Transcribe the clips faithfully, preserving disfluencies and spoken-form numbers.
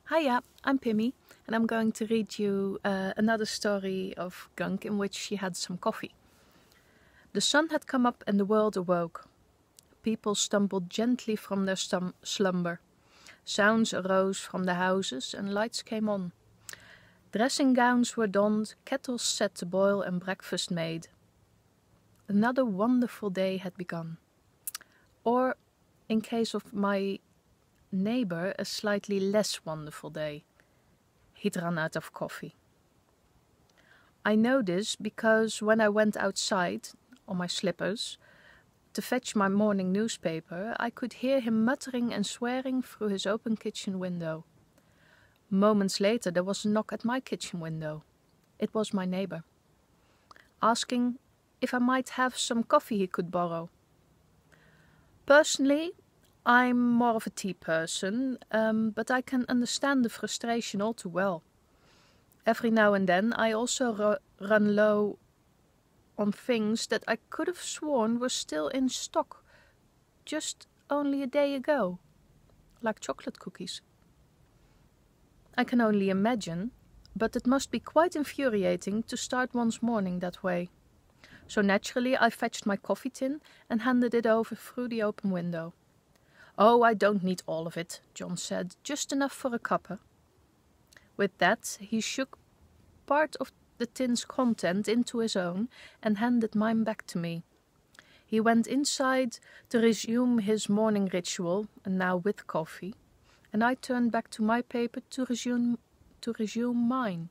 Hiya, I'm Pimmy, and I'm going to read you uh, another story of Gunk in which she had some coffee. The sun had come up and the world awoke. People stumbled gently from their stum- slumber. Sounds arose from the houses and lights came on. Dressing gowns were donned, kettles set to boil and breakfast made. Another wonderful day had begun. Or, in case of my neighbor, a slightly less wonderful day. He'd run out of coffee. I know this because when I went outside, on my slippers, to fetch my morning newspaper, I could hear him muttering and swearing through his open kitchen window. Moments later there was a knock at my kitchen window. It was my neighbor, asking if I might have some coffee he could borrow. Personally, I'm more of a tea person, um, but I can understand the frustration all too well. Every now and then I also ru- run low on things that I could have sworn were still in stock just only a day ago, like chocolate cookies. I can only imagine, but it must be quite infuriating to start one's morning that way. So naturally I fetched my coffee tin and handed it over through the open window. "Oh, I don't need all of it," John said, "just enough for a cuppa." With that, he shook part of the tin's content into his own and handed mine back to me. He went inside to resume his morning ritual, and now with coffee, and I turned back to my paper to resume, to resume mine.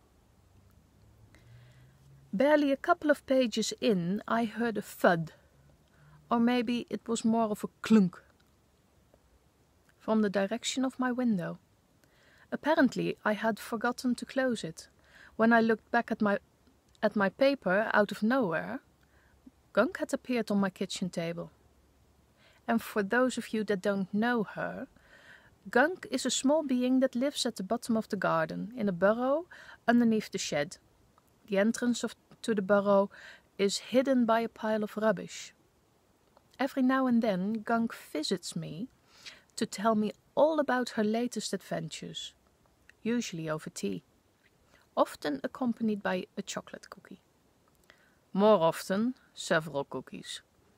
Barely a couple of pages in, I heard a thud, or maybe it was more of a clunk, from the direction of my window. Apparently I had forgotten to close it. When I looked back at my at my paper out of nowhere, Gunk had appeared on my kitchen table. And for those of you that don't know her, Gunk is a small being that lives at the bottom of the garden, in a burrow underneath the shed. The entrance of, to the burrow is hidden by a pile of rubbish. Every now and then Gunk visits me to tell me all about her latest adventures, usually over tea, often accompanied by a chocolate cookie. More often, several cookies.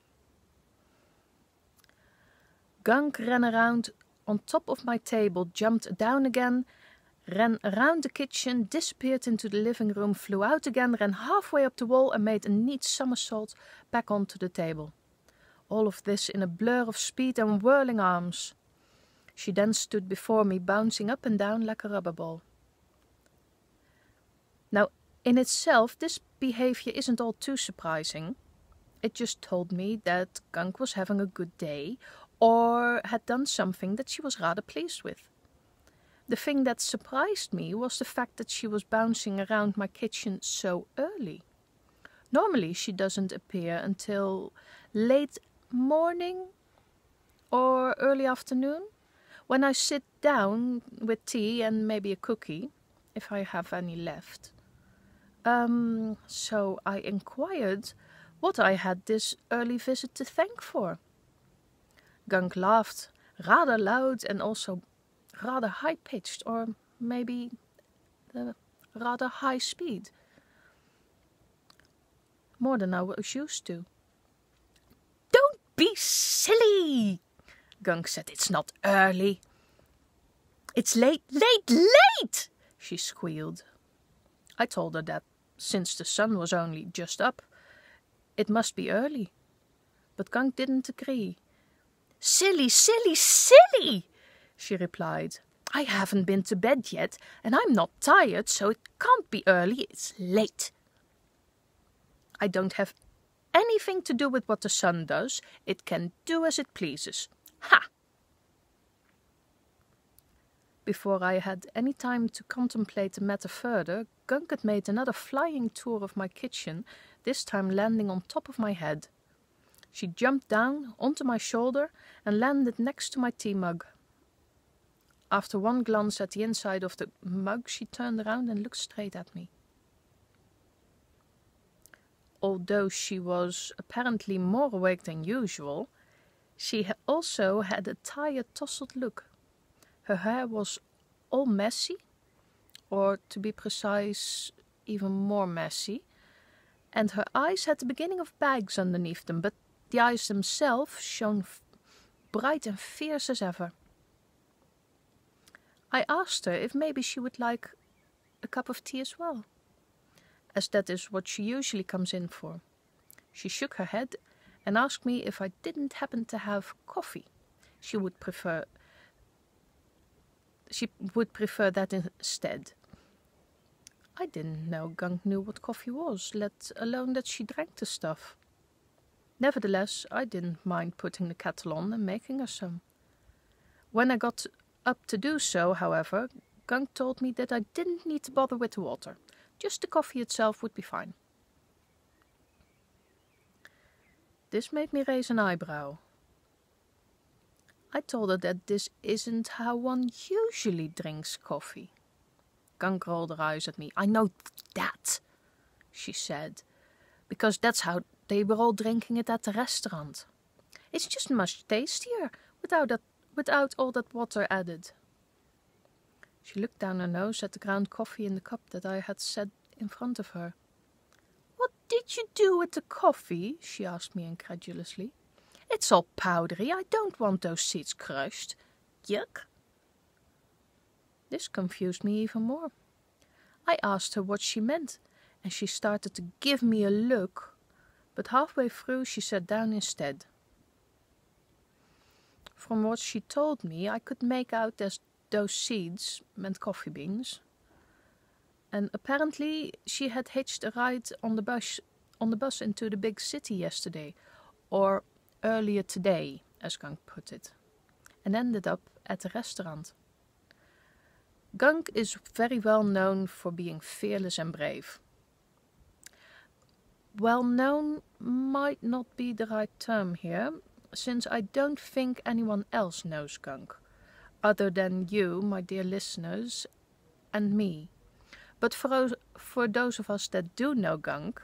Gunk ran around on top of my table, jumped down again, ran around the kitchen, disappeared into the living room, flew out again, ran halfway up the wall and made a neat somersault back onto the table. All of this in a blur of speed and whirling arms. She then stood before me, bouncing up and down like a rubber ball. Now, in itself, this behavior isn't all too surprising. It just told me that Gunk was having a good day, or had done something that she was rather pleased with. The thing that surprised me was the fact that she was bouncing around my kitchen so early. Normally she doesn't appear until late morning or early afternoon, when I sit down with tea and maybe a cookie, if I have any left. Um, so I inquired what I had this early visit to thank for. Gunk laughed, rather loud and also rather high-pitched, or maybe the rather high speed. More than I was used to. "Don't be silly," Gunk said. "It's not early." "It's late, late, late," she squealed. I told her that since the sun was only just up, it must be early. But Gunk didn't agree. "Silly, silly, silly," she replied. "I haven't been to bed yet, and I'm not tired, so it can't be early, it's late. I don't have anything to do with what the sun does. It can do as it pleases. Ha!" Before I had any time to contemplate the matter further, Gunk had made another flying tour of my kitchen, this time landing on top of my head. She jumped down onto my shoulder and landed next to my tea mug. After one glance at the inside of the mug, she turned around and looked straight at me. Although she was apparently more awake than usual, she also had a tired, tousled look. Her hair was all messy, or to be precise, even more messy, and her eyes had the beginning of bags underneath them, but the eyes themselves shone f- bright and fierce as ever. I asked her if maybe she would like a cup of tea as well, as that is what she usually comes in for. She shook her head and asked me if I didn't happen to have coffee. She would prefer she would prefer that instead. I didn't know Gunk knew what coffee was, let alone that she drank the stuff. Nevertheless, I didn't mind putting the kettle on and making her some. When I got up to do so, however, Gunk told me that I didn't need to bother with the water. Just the coffee itself would be fine. This made me raise an eyebrow. I told her that this isn't how one usually drinks coffee. Gunk rolled her eyes at me. I know that, she said, because that's how they were all drinking it at the restaurant. It's just much tastier without that, without all that water added. She looked down her nose at the ground coffee in the cup that I had set in front of her. What did you do with the coffee? She asked me incredulously. It's all powdery. I don't want those seeds crushed. Yuck. This confused me even more. I asked her what she meant, and she started to give me a look, but halfway through she sat down instead. From what she told me, I could make out that those seeds meant coffee beans, and apparently she had hitched a ride on the bus on the bus into the big city yesterday, or earlier today, as Gunk put it, and ended up at the restaurant. Gunk is very well known for being fearless and brave. Well known might not be the right term here, since I don't think anyone else knows Gunk, other than you, my dear listeners, and me. But for, for those of us that do know Gunk,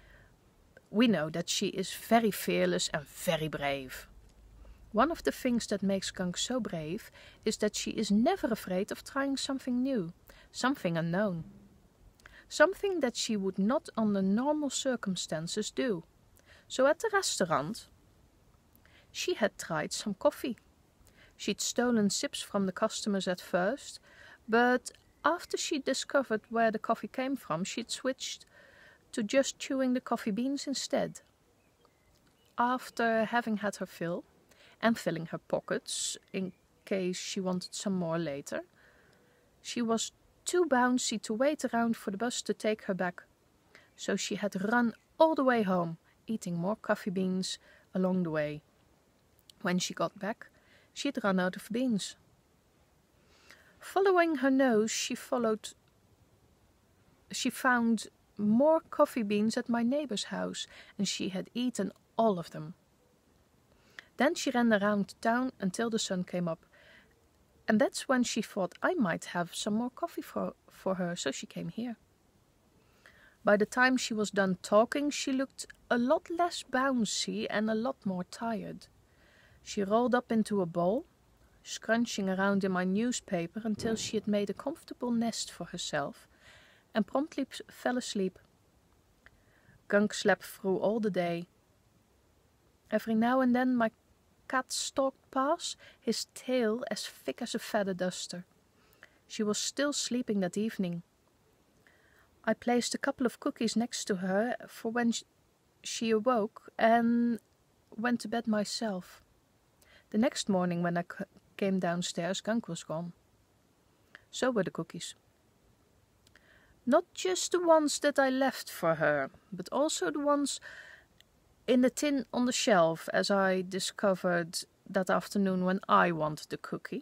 we know that she is very fearless and very brave. One of the things that makes Gunk so brave is that she is never afraid of trying something new, something unknown. Something that she would not under normal circumstances do. So at the restaurant, she had tried some coffee. She'd stolen sips from the customers at first, but after she discovered where the coffee came from, she'd switched to just chewing the coffee beans instead. After having had her fill, and filling her pockets in case she wanted some more later, she was too bouncy to wait around for the bus to take her back, so she had run all the way home, eating more coffee beans along the way. When she got back, she had run out of beans. Following her nose, she followed. She found more coffee beans at my neighbor's house, and she had eaten all of them. Then she ran around town until the sun came up, and that's when she thought I might have some more coffee for, for her, so she came here. By the time she was done talking, she looked a lot less bouncy and a lot more tired. She rolled up into a ball, scrunching around in my newspaper until she had made a comfortable nest for herself, and promptly p- fell asleep. Gunk slept through all the day. Every now and then my cat stalked past, his tail as thick as a feather duster. She was still sleeping that evening. I placed a couple of cookies next to her for when she awoke and went to bed myself. The next morning when I c- came downstairs, Gunk was gone. So were the cookies. Not just the ones that I left for her, but also the ones in the tin on the shelf, as I discovered that afternoon when I wanted the cookie.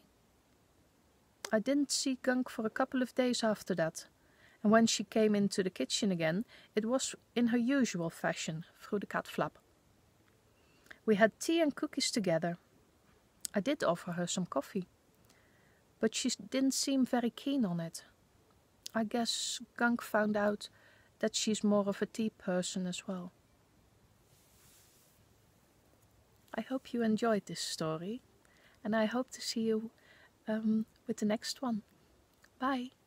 I didn't see Gunk for a couple of days after that, and when she came into the kitchen again, it was in her usual fashion, through the cat flap. We had tea and cookies together. I did offer her some coffee, but she didn't seem very keen on it. I guess Gunk found out that she's more of a tea person as well. I hope you enjoyed this story, and I hope to see you um, with the next one. Bye.